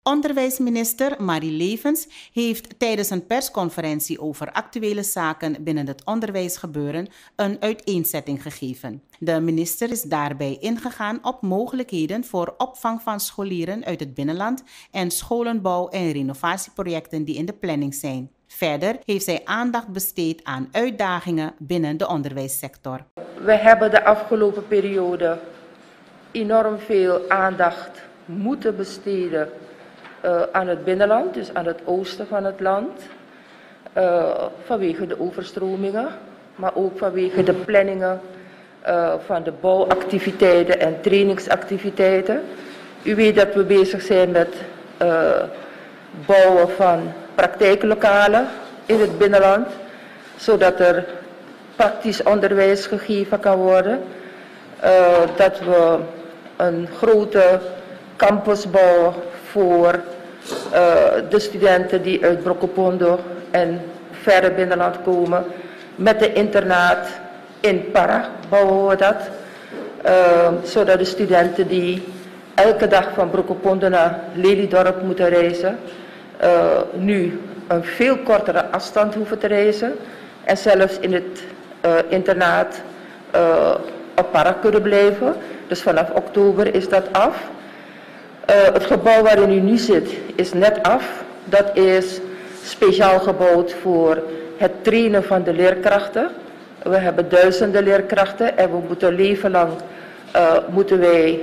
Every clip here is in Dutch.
Onderwijsminister Marie Levens heeft tijdens een persconferentie over actuele zaken binnen het onderwijsgebeuren een uiteenzetting gegeven. De minister is daarbij ingegaan op mogelijkheden voor opvang van scholieren uit het binnenland en scholenbouw- en renovatieprojecten die in de planning zijn. Verder heeft zij aandacht besteed aan uitdagingen binnen de onderwijssector. We hebben de afgelopen periode enorm veel aandacht moeten besteden aan het binnenland, dus aan het oosten van het land, vanwege de overstromingen, maar ook vanwege de planningen van de bouwactiviteiten en trainingsactiviteiten. U weet dat we bezig zijn met bouwen van praktijklokalen in het binnenland, zodat er praktisch onderwijs gegeven kan worden. Dat we een grote campus bouwen voor de studenten die uit Brokopondo en verre binnenland komen. Met de internaat in Para bouwen we dat. Zodat de studenten die elke dag van Brokopondo naar Lelydorp moeten reizen, nu een veel kortere afstand hoeven te reizen. En zelfs in het internaat op Para kunnen blijven. Dus vanaf oktober is dat af. Het gebouw waarin u nu zit is net af. Dat is speciaal gebouwd voor het trainen van de leerkrachten. We hebben duizenden leerkrachten en we moeten leven lang moeten wij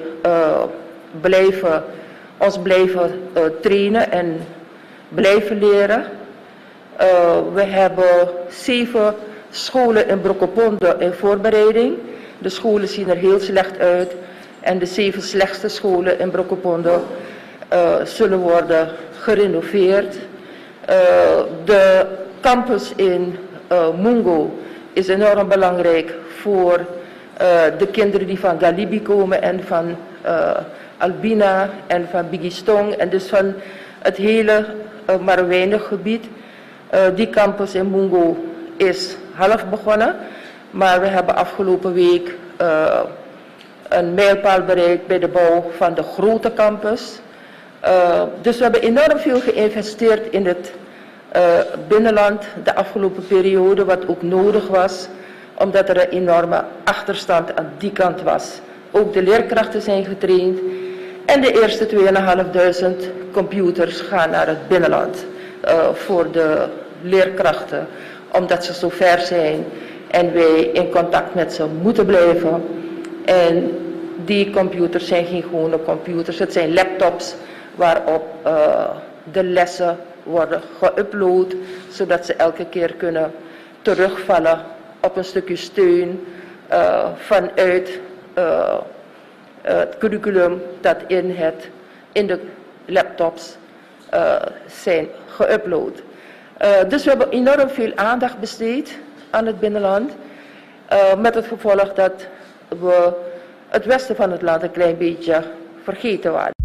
ons blijven trainen en blijven leren. We hebben 7 scholen in Brokopondo in voorbereiding. De scholen zien er heel slecht uit. En de 7 slechtste scholen in Brokopondo zullen worden gerenoveerd. De campus in Mungo is enorm belangrijk voor de kinderen die van Galibi komen en van Albina en van Bigistong. En dus van het hele Marouwijnig gebied. Die campus in Mungo is half begonnen. Maar we hebben afgelopen week een mijlpaal bereikt bij de bouw van de grote campus. Dus we hebben enorm veel geïnvesteerd in het binnenland de afgelopen periode, wat ook nodig was, omdat er een enorme achterstand aan die kant was. Ook de leerkrachten zijn getraind en de eerste 2500 computers gaan naar het binnenland voor de leerkrachten, omdat ze zo ver zijn en wij in contact met ze moeten blijven. En die computers zijn geen gewone computers, het zijn laptops waarop de lessen worden geüpload, zodat ze elke keer kunnen terugvallen op een stukje steun vanuit het curriculum dat in de laptops zijn geüpload. Dus we hebben enorm veel aandacht besteed aan het binnenland, met het gevolg dat we het westen van het land een klein beetje vergeten waren.